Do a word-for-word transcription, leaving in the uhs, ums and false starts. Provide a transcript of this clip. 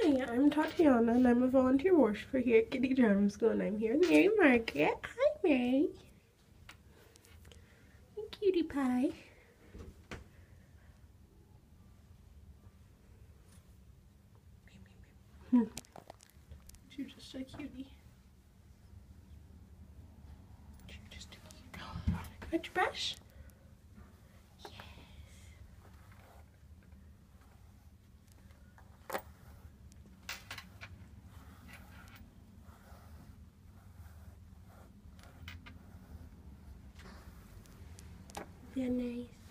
Hi, I'm Tatiana and I'm a volunteer worshiper here at Kitty Drama School, and I'm here with Mary Margaret. Hi, Mary. Hey, cutie pie. Hmm. You're just a cutie. You're just a cutie. Got your brush? Yes. They're nice.